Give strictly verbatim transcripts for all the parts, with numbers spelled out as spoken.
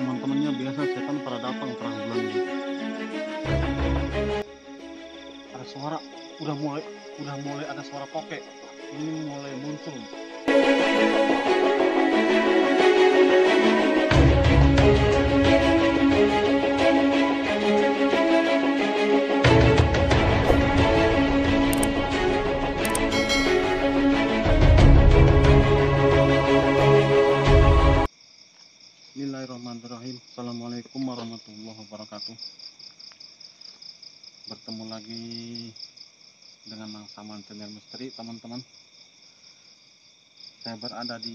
teman-temannya biasa setan pada datang terang bulan gitu. Ada suara, udah mulai, udah mulai ada suara tokek. Ini mulai muncul. Bismillahirrahmanirrahim. Assalamualaikum warahmatullahi wabarakatuh. Bertemu lagi dengan Mang Saman Channel Misteri, teman-teman. Saya berada di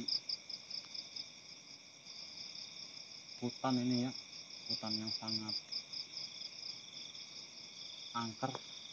hutan ini ya, hutan yang sangat angker.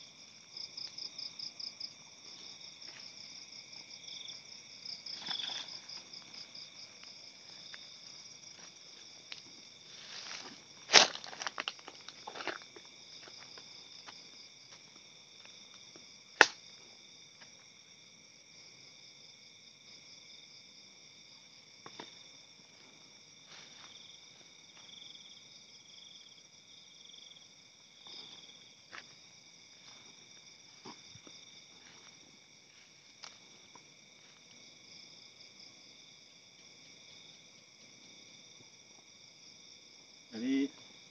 Jadi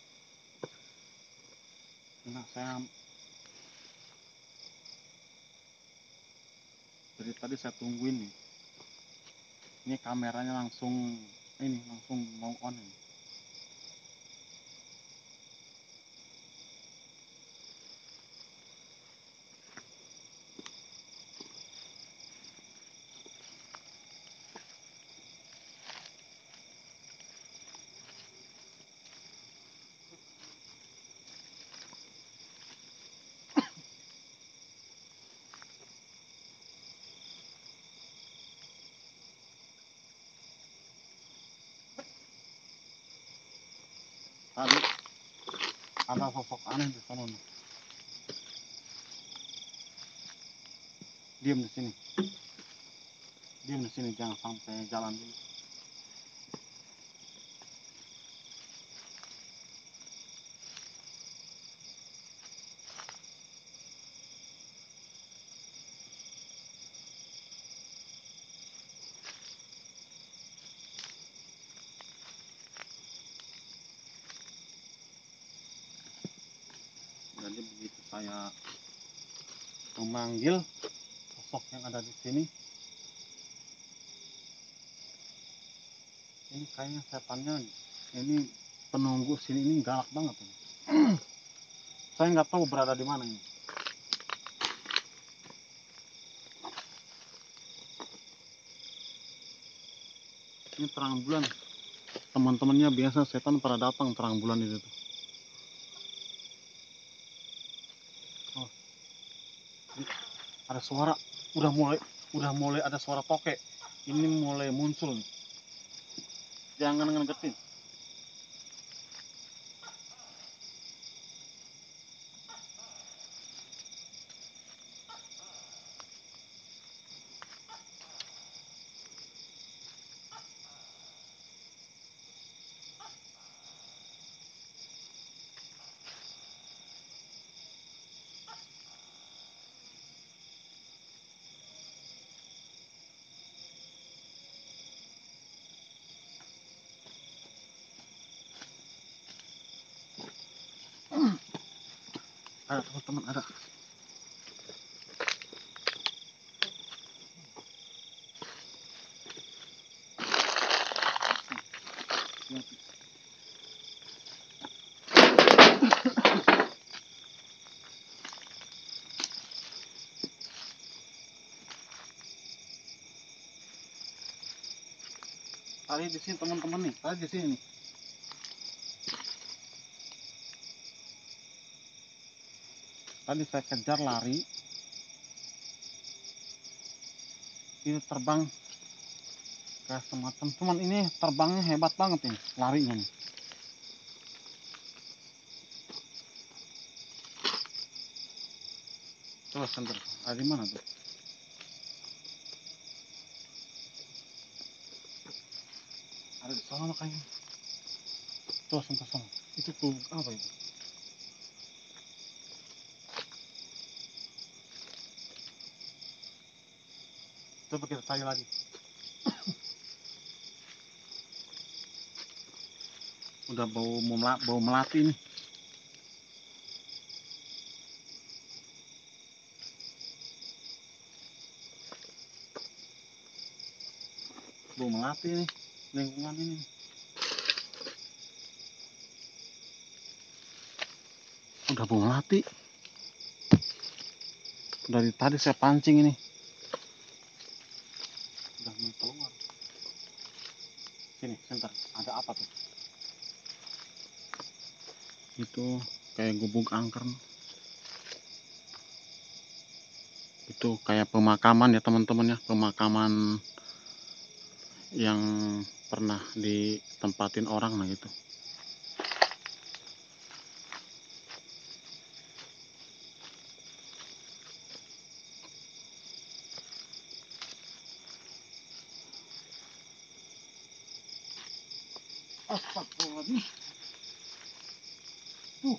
nah saya dari tadi saya tungguin nih. Ini kameranya langsung ini langsung mau on ini. Tadi ada sosok aneh di sana nih. Diam di sini. Diam di sini, jangan sampai jalan dulu. Jadi begitu saya memanggil sosok yang ada di sini, ini kayaknya setannya, ini penunggu sini ini galak banget ini. Saya nggak tahu berada di mana ini. Ini terang bulan. Teman-temannya biasa setan pada datang terang bulan itu tuh. Oh, ada suara, udah mulai, udah mulai ada suara tokek. Ini mulai muncul. Jangan ngegetin. Ada teman-teman, ada. Tadi di sini teman-teman nih, tadi di sini nih. Tadi saya kejar lari, ini terbang kayak semacam, cuman ini terbangnya hebat banget ini, larinya nih. Coba senter, ada di mana tuh? Ada di sana kayaknya. Tuh, sampai sana. Itu tuh apa itu? Coba kita cari lagi. Udah bau mau bau melati nih. Bau melati nih lingkungan ini. Udah bau melati. Dari tadi saya pancing ini. Udah mau keluar. Sini, sebentar. Ada apa tuh? Itu kayak gubuk angker. Itu kayak pemakaman ya teman-teman ya, pemakaman yang pernah ditempatin orang nah gitu. Astagfirullahaladzim. Tuh.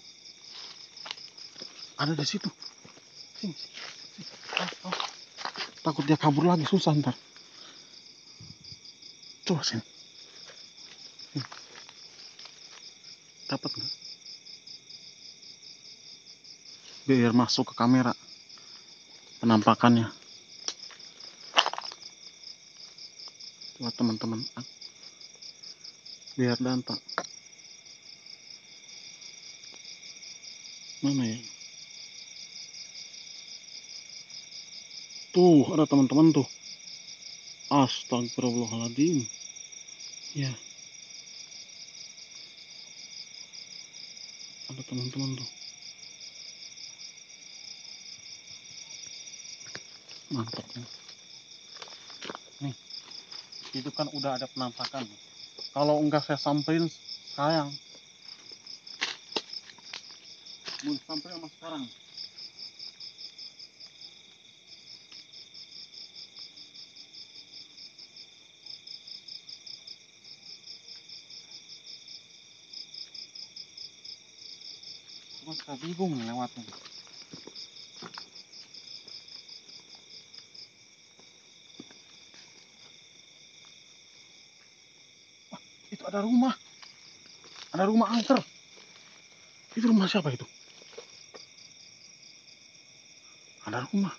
Ada di situ. Sini. Sini. Oh, oh. Takut dia kabur lagi, susah ntar. Coba sini. Sini. Dapat nggak? Biar masuk ke kamera penampakannya. Coba teman-teman. Biar danta. Mana ya? Tuh, ada teman-teman tuh. Astagfirullahaladzim. Ya. Ada teman-teman tuh. Mantap nih. Nih. Itu kan udah ada penampakan. Kalau enggak saya samperin sayang. Mau sampai sama sekarang. Cuma saya bingung nih lewatnya. Wah, itu ada rumah. Ada rumah angker. Itu rumah siapa itu? Ada rumah.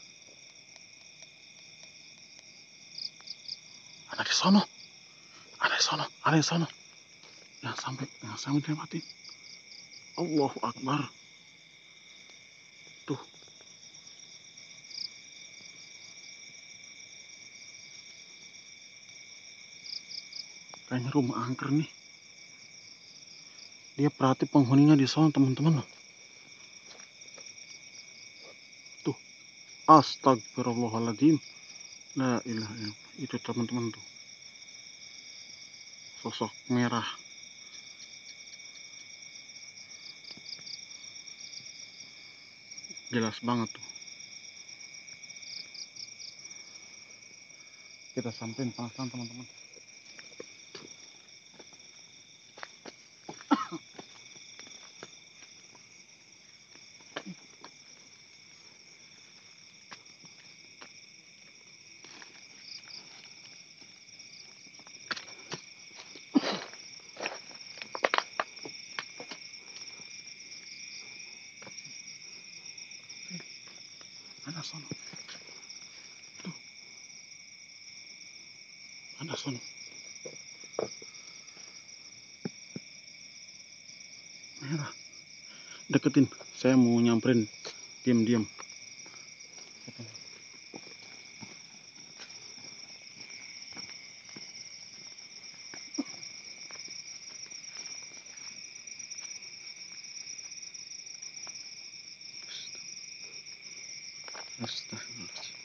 Ada di sono. Ada di sono. Ada di sono. Yang sampai, yang sampai dilewatin. Allahu Akbar. Tuh. Kayaknya rumah angker nih. Dia berarti penghuninya di sono teman-teman. Tuh. Astagfirullahaladzim. La ilaha illallah. Itu teman-teman tuh. Sosok merah. Jelas banget tuh. Kita sampein pelan-pelan teman-teman. Ada sono. Tuh. Ada sono. Merah. Deketin. Saya mau nyamperin. Diam-diam. Astagfirullahaladzim.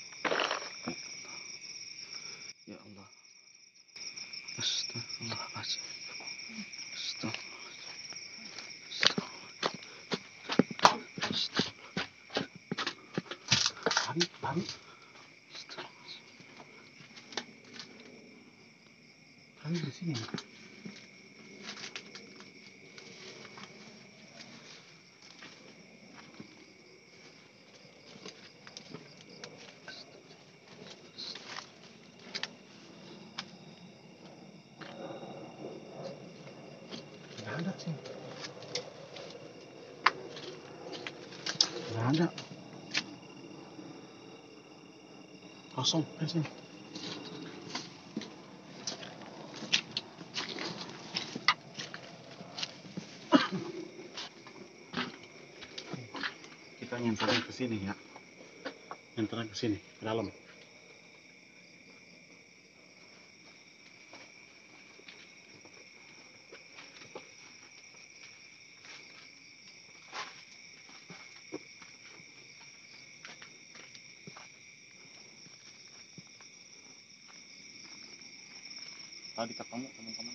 Ya Allah. Astagfirullahaladzim. Astagfirullahaladzim. Lari, lari. Lari di sini. ada sih. Nggak ada. Kosong di sini. Kita nyentarnya ke sini ya. Nyentarnya ke sini, ke dalam. Tadi ketemu teman-teman.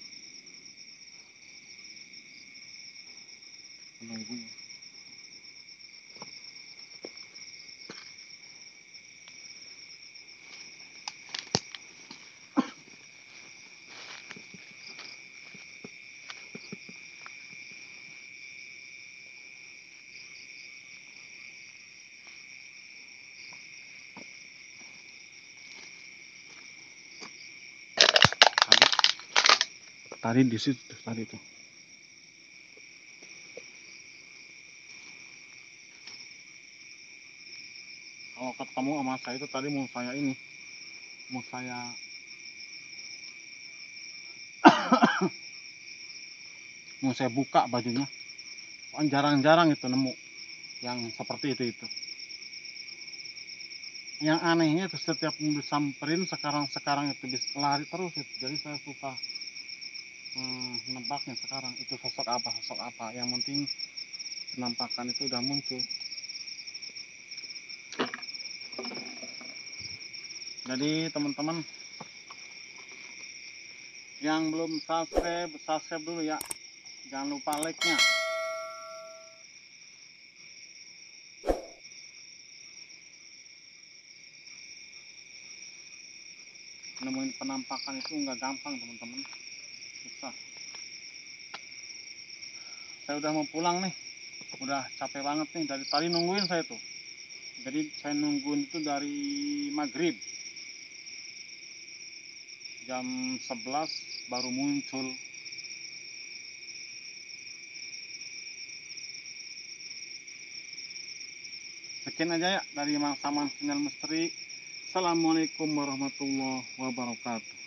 Menunggu. Tadi di situ tadi tuh. Kalau ketemu sama saya itu tadi mau saya ini, mau saya mau saya buka bajunya. Kan jarang-jarang itu nemu yang seperti itu itu. Yang anehnya itu setiap samperin sekarang-sekarang itu bisa lari terus itu. Jadi saya susah hmm, nebaknya sekarang itu sosok apa sosok apa. Yang penting penampakan itu udah muncul. Jadi teman-teman yang belum subscribe, subscribe dulu ya. Jangan lupa like-nya. Nemuin penampakan itu nggak gampang teman-teman, susah. Saya udah mau pulang nih, udah capek banget nih, dari tadi nungguin saya tuh. Jadi saya nungguin itu dari maghrib jam sebelas baru muncul. Sekian aja ya dari Mang Saman Sinyal Misteri. Assalamualaikum warahmatullahi wabarakatuh.